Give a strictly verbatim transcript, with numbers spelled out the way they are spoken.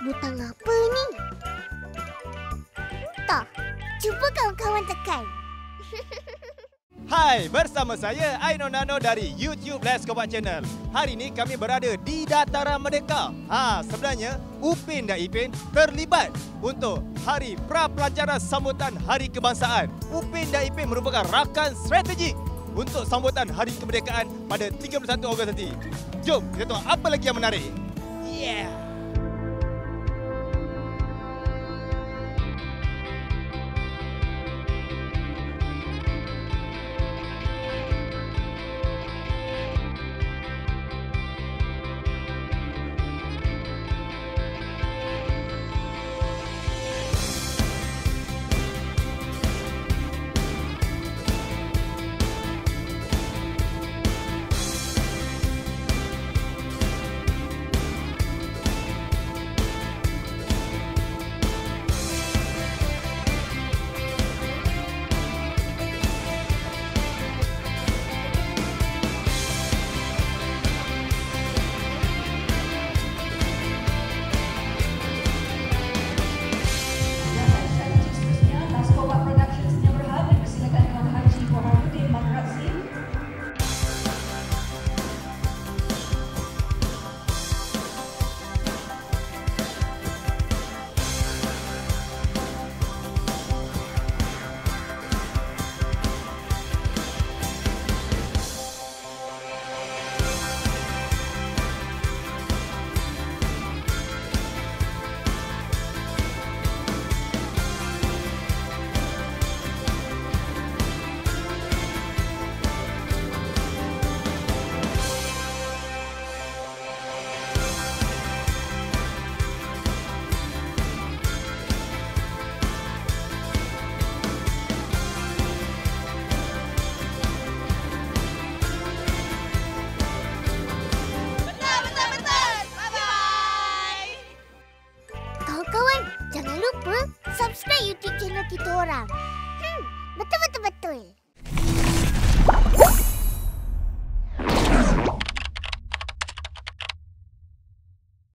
Butang apa ni? Entah. Cuba kawan-kawan tekan. Hai, bersama saya Aino Nano dari YouTube Let's Kopak Channel. Hari ini kami berada di Dataran Merdeka. Ha, sebenarnya Upin dan Ipin terlibat untuk Hari Pra-Pelajaran Sambutan Hari Kebangsaan. Upin dan Ipin merupakan rakan strategik untuk sambutan Hari Kemerdekaan pada tiga puluh satu Ogos nanti. Jom kita tengok apa lagi yang menarik. Yeah! Kawan-kawan, jangan lupa subscribe YouTube channel kita orang. Hmm, betul-betul-betul.